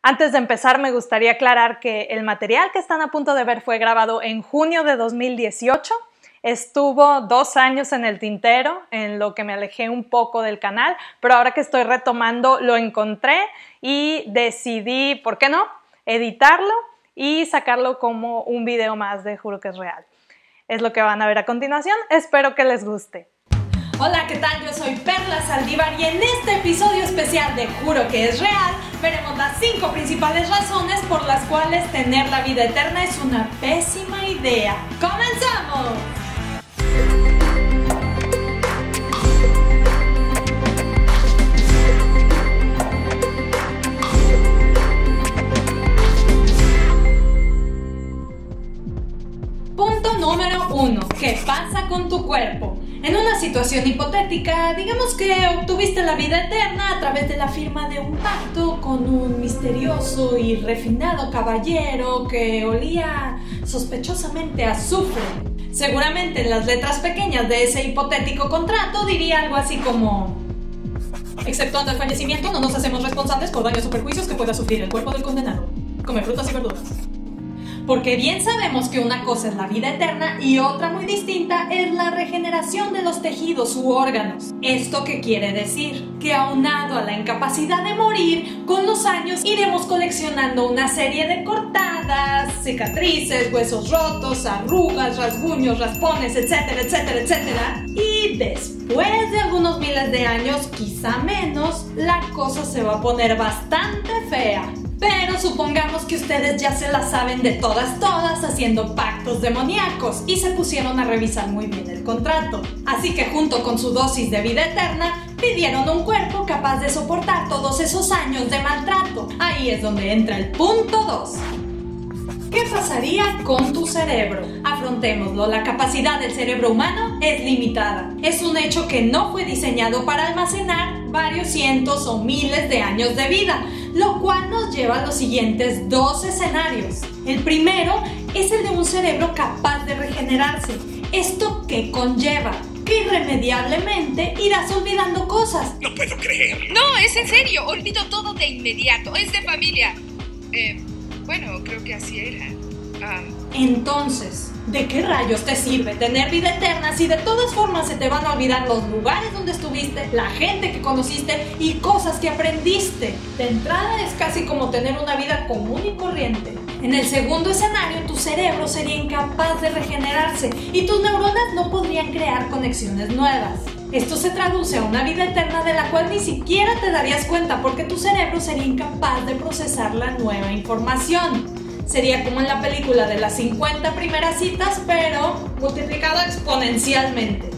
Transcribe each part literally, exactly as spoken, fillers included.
Antes de empezar, me gustaría aclarar que el material que están a punto de ver fue grabado en junio de dos mil dieciocho. Estuvo dos años en el tintero, en lo que me alejé un poco del canal, pero ahora que estoy retomando lo encontré y decidí, ¿por qué no?, editarlo y sacarlo como un video más de Juro que es real. Es lo que van a ver a continuación, espero que les guste. Hola, ¿qué tal? Yo soy Perla Saldívar y en este episodio especial de Juro que es real veremos las cinco principales razones por las cuales tener la vida eterna es una pésima idea. ¡Comenzamos! Punto número uno. ¿Qué pasa con tu cuerpo? En una situación hipotética, digamos que obtuviste la vida eterna a través de la firma de un pacto con un misterioso y refinado caballero que olía sospechosamente a azufre. Seguramente en las letras pequeñas de ese hipotético contrato diría algo así como: exceptuando el fallecimiento, no nos hacemos responsables por daños o perjuicios que pueda sufrir el cuerpo del condenado. Come frutas y verduras. Porque bien sabemos que una cosa es la vida eterna y otra muy distinta es la regeneración de los tejidos u órganos. ¿Esto qué quiere decir? Que aunado a la incapacidad de morir, con los años iremos coleccionando una serie de cortadas, cicatrices, huesos rotos, arrugas, rasguños, raspones, etcétera, etcétera, etcétera. Y después de algunos miles de años, quizá menos, la cosa se va a poner bastante fea. Pero supongamos que ustedes ya se la saben de todas todas haciendo pactos demoníacos y se pusieron a revisar muy bien el contrato. Así que junto con su dosis de vida eterna, pidieron un cuerpo capaz de soportar todos esos años de maltrato. Ahí es donde entra el punto dos. ¿Qué pasaría con tu cerebro? Afrontémoslo, la capacidad del cerebro humano es limitada. Es un hecho que no fue diseñado para almacenar varios cientos o miles de años de vida, lo cual nos lleva a los siguientes dos escenarios. El primero es el de un cerebro capaz de regenerarse. ¿Esto qué conlleva? Que irremediablemente irás olvidando cosas. No puedo creer. No, es en serio, olvido todo de inmediato, es de familia. Eh... Bueno, creo que así era. Um... Entonces, ¿de qué rayos te sirve tener vida eterna si de todas formas se te van a olvidar los lugares donde estuviste, la gente que conociste y cosas que aprendiste? De entrada es casi como tener una vida común y corriente. En el segundo escenario, tu cerebro sería incapaz de regenerarse y tus neuronas no podrían crear conexiones nuevas. Esto se traduce a una vida eterna de la cual ni siquiera te darías cuenta porque tu cerebro sería incapaz de procesar la nueva información. Sería como en la película de las cincuenta primeras citas, pero multiplicado exponencialmente.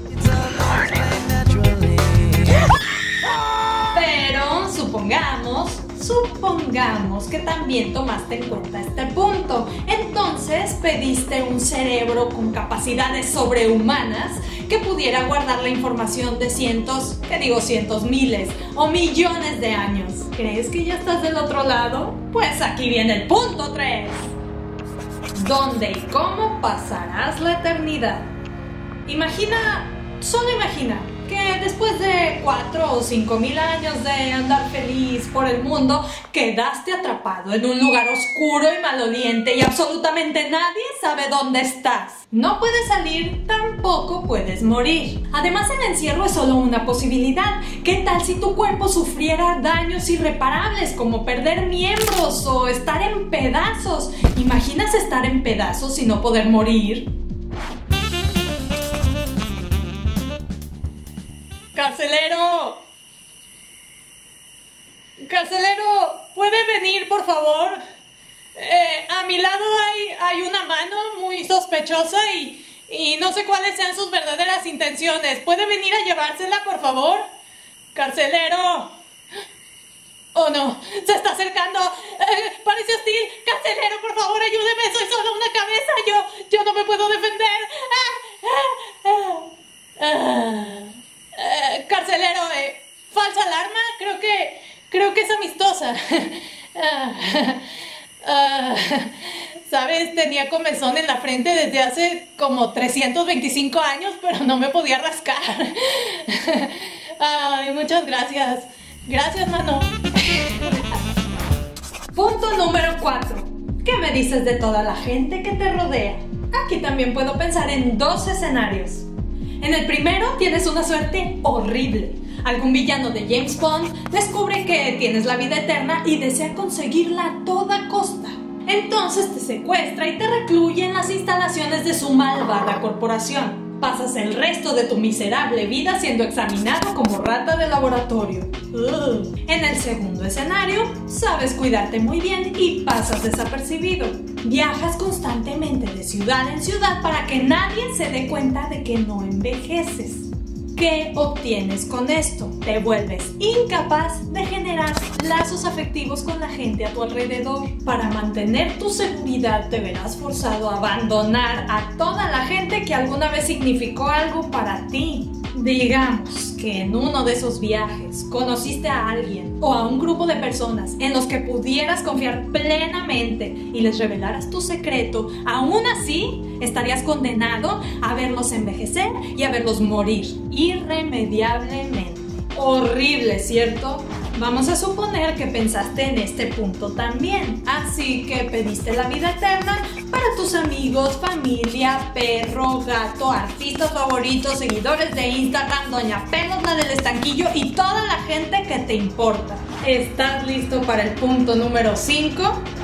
Pero supongamos, supongamos que también tomaste en cuenta este punto. Entonces pediste un cerebro con capacidades sobrehumanas que pudiera guardar la información de cientos, que digo cientos, miles o millones de años. ¿Crees que ya estás del otro lado? Pues aquí viene el punto tres. ¿Dónde y cómo pasarás la eternidad? Imagina, solo imagina, que después de cuatro o cinco mil años de andar feliz por el mundo, quedaste atrapado en un lugar oscuro y maloliente y absolutamente nadie sabe dónde estás. No puedes salir, tampoco puedes morir. Además, el encierro es solo una posibilidad. ¿Qué tal si tu cuerpo sufriera daños irreparables como perder miembros o estar en pedazos? ¿Imaginas estar en pedazos y no poder morir? ¡Carcelero! ¡Carcelero! ¿Puede venir, por favor? Eh, a mi lado hay, hay una mano muy sospechosa y, y no sé cuáles sean sus verdaderas intenciones. ¿Puede venir a llevársela, por favor? ¡Carcelero! ¡Oh, no! ¡Se está acercando! Eh, ¡Parece hostil! ¡Carcelero, por favor, ayúdeme! ¡Soy solo una cabeza! ¡Yo, yo no me puedo defender! ¡Ah! ¡Ah! ¡Ah! ¡Ah! Uh, carcelero, eh, falsa alarma, creo que, creo que es amistosa. uh, uh, Sabes, tenía comezón en la frente desde hace como trescientos veinticinco años, pero no me podía rascar. Ay, muchas gracias. Gracias, mano. Punto Punto número cuatro. ¿Qué me dices de toda la gente que te rodea? Aquí también puedo pensar en dos escenarios. En el primero tienes una suerte horrible. Algún villano de James Bond descubre que tienes la vida eterna y desea conseguirla a toda costa. Entonces te secuestra y te recluye en las instalaciones de su malvada corporación. Pasas el resto de tu miserable vida siendo examinado como rata de laboratorio. Ugh. En el segundo escenario, sabes cuidarte muy bien y pasas desapercibido. Viajas constantemente de ciudad en ciudad para que nadie se dé cuenta de que no envejeces. ¿Qué obtienes con esto? Te vuelves incapaz de generar lazos afectivos con la gente a tu alrededor. Para mantener tu seguridad te verás forzado a abandonar a toda la gente que alguna vez significó algo para ti. Digamos que en uno de esos viajes conociste a alguien o a un grupo de personas en los que pudieras confiar plenamente y les revelaras tu secreto. Aún así, estarías condenado a verlos envejecer y a verlos morir irremediablemente. Horrible, ¿cierto? Vamos a suponer que pensaste en este punto también, así que pediste la vida eterna para tus amigos, familia, perro, gato, artistas favoritos, seguidores de Instagram, Doña Pelos, la del estanquillo y toda la gente que te importa. ¿Estás listo para el punto número cinco?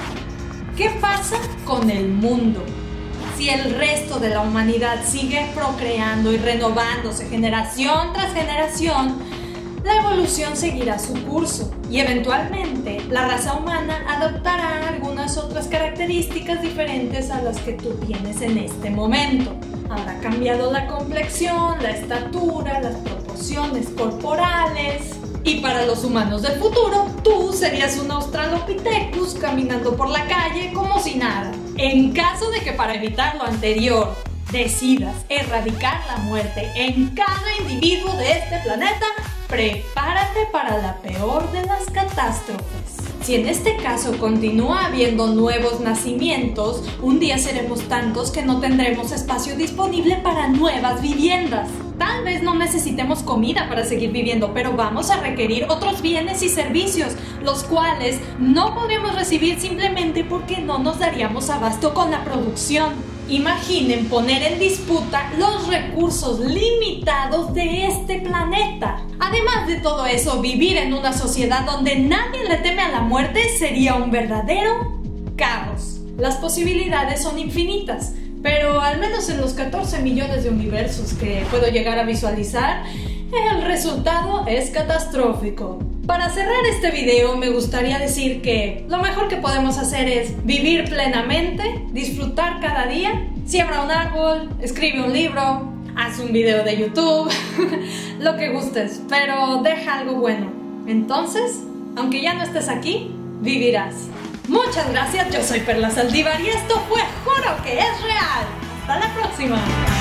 ¿Qué pasa con el mundo? Si el resto de la humanidad sigue procreando y renovándose generación tras generación, la evolución seguirá su curso y eventualmente la raza humana adoptará algunas otras características diferentes a las que tú tienes en este momento. Habrá cambiado la complexión, la estatura, las proporciones corporales. Y para los humanos del futuro, tú serías un Australopithecus caminando por la calle como si nada. En caso de que para evitar lo anterior decidas erradicar la muerte en cada individuo de este planeta, prepárate para la peor de las catástrofes. Si en este caso continúa habiendo nuevos nacimientos, un día seremos tantos que no tendremos espacio disponible para nuevas viviendas. Tal vez no necesitemos comida para seguir viviendo, pero vamos a requerir otros bienes y servicios, los cuales no podríamos recibir simplemente porque no nos daríamos abasto con la producción. Imaginen poner en disputa los recursos limitados de este planeta. Además de todo eso, vivir en una sociedad donde nadie le teme a la muerte sería un verdadero caos. Las posibilidades son infinitas, pero al menos en los catorce millones de universos que puedo llegar a visualizar, el resultado es catastrófico. Para cerrar este video me gustaría decir que lo mejor que podemos hacer es vivir plenamente, disfrutar cada día, siembra un árbol, escribe un libro, haz un video de YouTube, lo que gustes, pero deja algo bueno. Entonces, aunque ya no estés aquí, vivirás. Muchas gracias, yo soy Perla Saldívar y esto fue Juro que es Real. Hasta la próxima.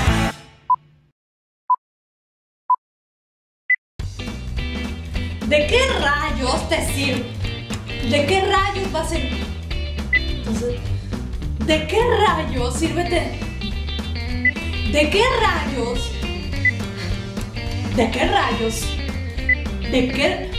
¿De qué rayos te sirve? ¿De qué rayos va a ser? Entonces, ¿de qué rayos sírvete? ¿De qué rayos? ¿De qué rayos? ¿De qué?